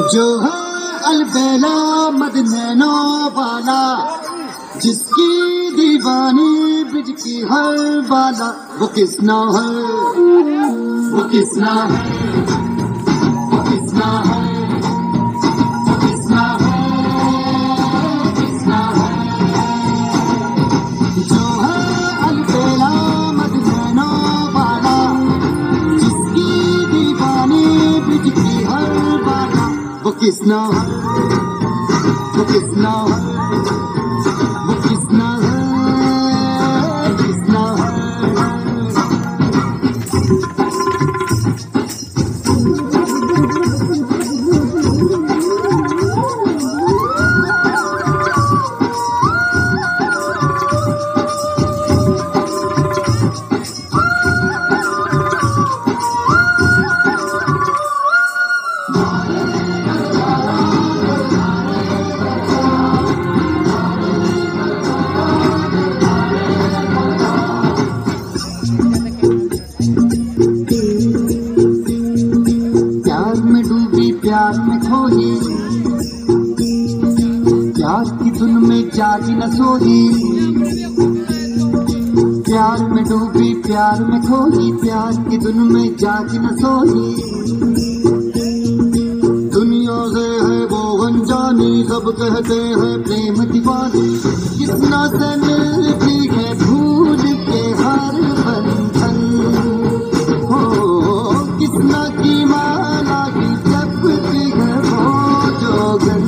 जो है अलबेला मद नैनो वाला, जिसकी दीवानी बिज की हर बाला, वो किसना है, वो किसना है, वो किसना है, वो किसना है, किसना है। जो है अलबेला मद नैनो वाला, जिसकी दीवानी बिज की हर बाला, वो किसना है, वो किसना है, वो किसना है, किसना है। प्यार में खोई, प्यार की धुन में जागी न सोई, प्यार में डूबी प्यार में खोई, प्यार की धुन में जागी न सोई। दुनिया से है वो अनजानी, सब कहते हैं प्रेम दीवानी, कितना से मिलती है भूल के हर बंधन, हो कितना की माला की जपती है वो जोगन।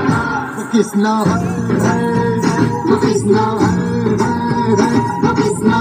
किसना है, वो किसना है, वो किसना